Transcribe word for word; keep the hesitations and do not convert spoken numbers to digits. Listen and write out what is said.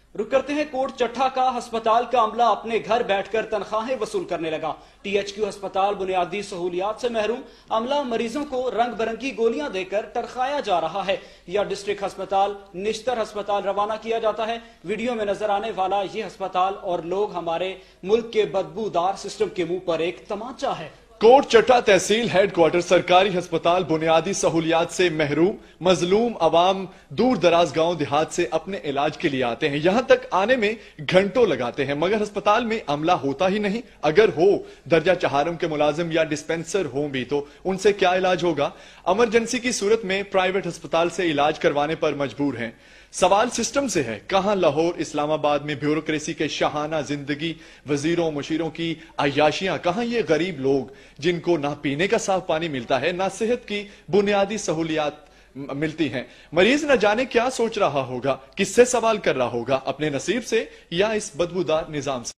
रुक करते हैं कोट चट्ठा का। अस्पताल का अमला अपने घर बैठकर तनख्वाहें वसूल करने लगा। टीएचक्यू अस्पताल बुनियादी सहूलियात से महरूम अमला मरीजों को रंग बिरंगी गोलियां देकर तड़खाया जा रहा है या डिस्ट्रिक्ट अस्पताल निश्तर अस्पताल रवाना किया जाता है। वीडियो में नजर आने वाला ये अस्पताल और लोग हमारे मुल्क के बदबूदार सिस्टम के मुंह पर एक तमाचा है। कोट चट्टा तहसील हेडक्वार्टर सरकारी अस्पताल बुनियादी सहूलियात से महरूम मजलूम अवाम दूर दराज गांव देहात से अपने इलाज के लिए आते हैं। यहां तक आने में घंटों लगाते हैं मगर अस्पताल में अमला होता ही नहीं। अगर हो दर्जा चहारम के मुलाजिम या डिस्पेंसर हो भी तो उनसे क्या इलाज होगा। इमरजेंसी की सूरत में प्राइवेट अस्पताल से इलाज करवाने पर मजबूर हैं। सवाल सिस्टम से है। कहां लाहौर इस्लामाबाद में ब्यूरोक्रेसी के शाहाना जिंदगी वजीरों मुशीरों की अय्याशियां, कहां ये गरीब लोग जिनको ना पीने का साफ पानी मिलता है ना सेहत की बुनियादी सहूलियात मिलती हैं। मरीज न जाने क्या सोच रहा होगा, किससे सवाल कर रहा होगा, अपने नसीब से या इस बदबूदार निजाम से।